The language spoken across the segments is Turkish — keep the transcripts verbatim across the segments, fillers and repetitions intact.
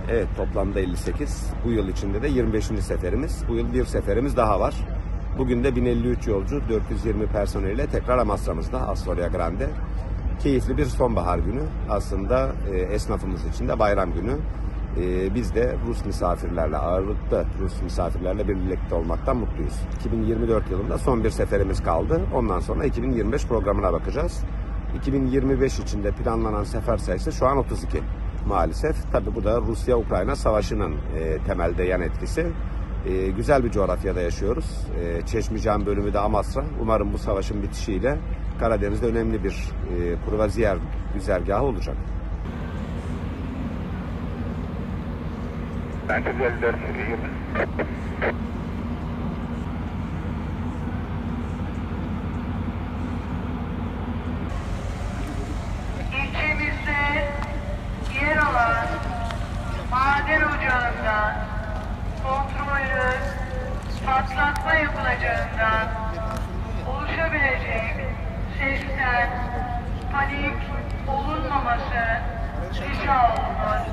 Evet, toplamda elli sekiz. Bu yıl içinde de yirmi beşinci seferimiz. Bu yıl bir seferimiz daha var. Bugün de bin elli üç yolcu, dört yüz yirmi personeliyle tekrar Amasra'mızda, Astoria Grande. Keyifli bir sonbahar günü. Aslında e, esnafımız için de bayram günü. E, biz de Rus misafirlerle, ağırlıklı Rus misafirlerle birlikte olmaktan mutluyuz. iki bin yirmi dört yılında son bir seferimiz kaldı. Ondan sonra iki bin yirmi beş programına bakacağız. iki bin yirmi beş için de planlanan sefer sayısı şu an otuz iki. Maalesef. Tabii bu da Rusya-Ukrayna savaşının e, temelde yan etkisi. E, güzel bir coğrafyada yaşıyoruz. E, Çeşmican bölümü de Amasra. Umarım bu savaşın bitişiyle Karadeniz'de önemli bir e, kruvaziyer güzergahı olacak. Ben de elli dört yirmi. İlçemizde yer alan maden ocağından kontrollü patlatma yapılacağından oluşabilecek sesten panik olunmaması rica olunur.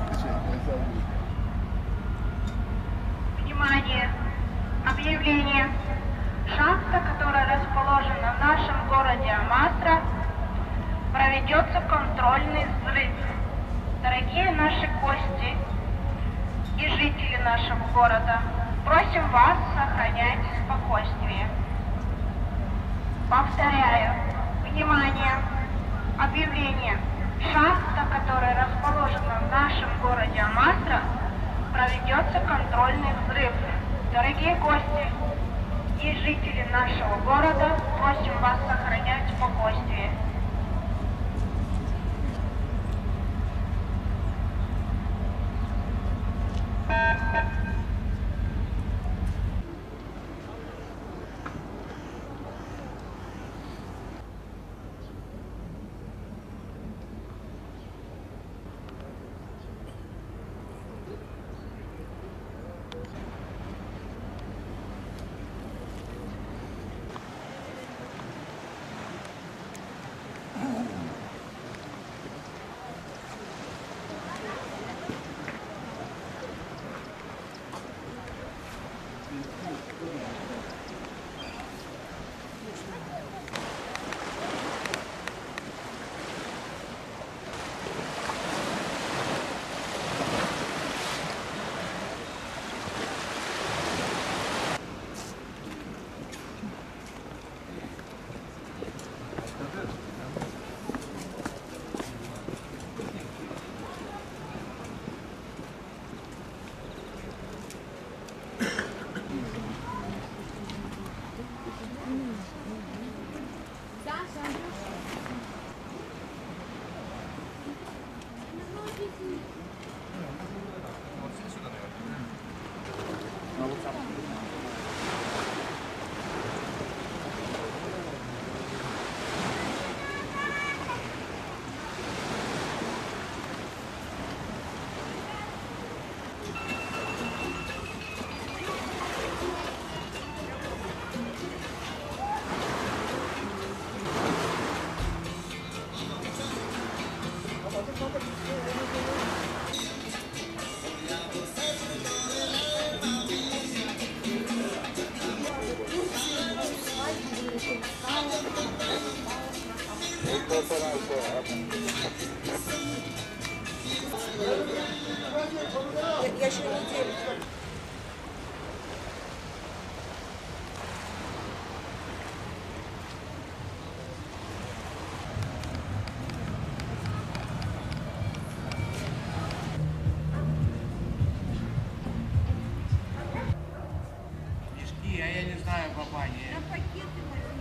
Внимание! Объявление. Шахта, которая расположена в нашем городе Амасра, проведется контрольный взрыв. Дорогие наши гости и жители нашего города, просим вас сохранять спокойствие. Повторяю, внимание, объявление. Шахта, которая расположена в нашем городе Амасра, проведется контрольный взрыв. Дорогие гости и жители нашего города, просим вас сохранять спокойствие. Я еще неделю. Мешки, а я не знаю, бабаня.